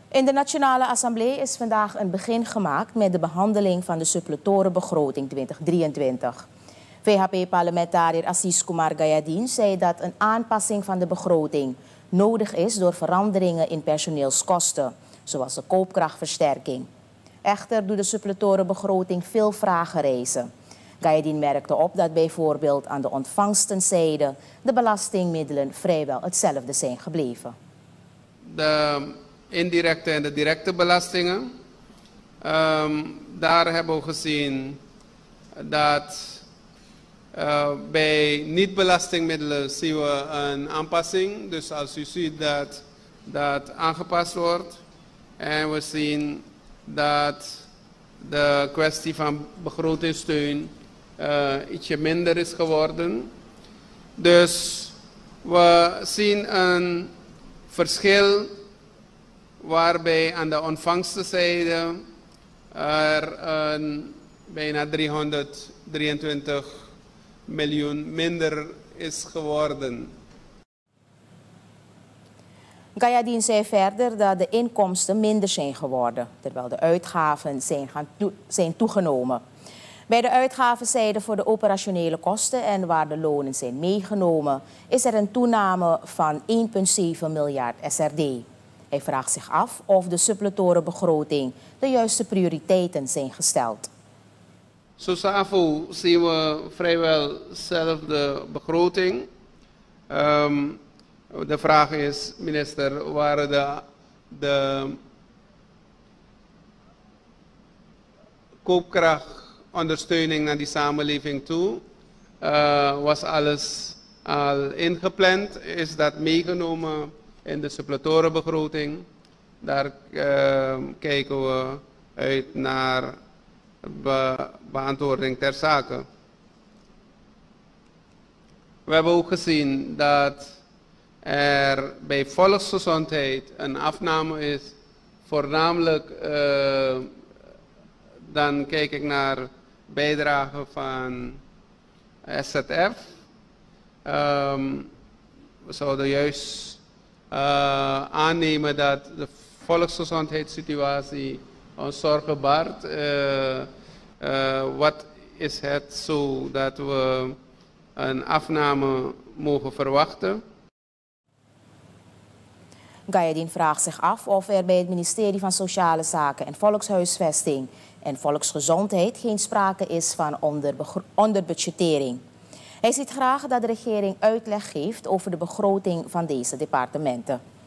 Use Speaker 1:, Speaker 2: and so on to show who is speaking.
Speaker 1: In de Nationale Assemblée is vandaag een begin gemaakt met de behandeling van de suppletoriebegroting 2023. VHP-parlementariër Assis Kumar Gayadin zei dat een aanpassing van de begroting nodig is door veranderingen in personeelskosten, zoals de koopkrachtversterking. Echter doet de suppletoriebegroting veel vragen rijzen. Gayadin merkte op dat bijvoorbeeld aan de ontvangstenzijde de belastingmiddelen vrijwel hetzelfde zijn gebleven.
Speaker 2: De indirecte en de directe belastingen. Daar hebben we gezien dat bij niet-belastingmiddelen zien we een aanpassing. Dus als u ziet dat dat aangepast wordt. En we zien dat de kwestie van begrotingssteun ietsje minder is geworden. Dus we zien een verschil waarbij aan de ontvangstzijde er bijna 323 miljoen minder is geworden.
Speaker 1: Gayadin zei verder dat de inkomsten minder zijn geworden, terwijl de uitgaven zijn toegenomen. Bij de uitgavenzijde voor de operationele kosten en waar de lonen zijn meegenomen, is er een toename van 1,7 miljard SRD. Hij vraagt zich af of de suppletoriebegroting de juiste prioriteiten zijn gesteld.
Speaker 2: Zo SAFO zien we vrijwel dezelfde begroting. De vraag is, minister, waren de koopkrachtondersteuning naar die samenleving toe? Was alles al ingepland? Is dat meegenomen in de suppletoriebegroting? Daar kijken we uit naar beantwoording ter zake. We hebben ook gezien dat er bij volksgezondheid een afname is. Voornamelijk dan kijk ik naar bijdragen van SZF. We zouden juist aannemen dat de volksgezondheidssituatie ons zorgen baart. Wat is het zo dat we een afname mogen verwachten?
Speaker 1: Gayadin vraagt zich af of er bij het ministerie van Sociale Zaken en Volkshuisvesting en Volksgezondheid geen sprake is van onderbudgettering. Hij ziet graag dat de regering uitleg geeft over de begroting van deze departementen.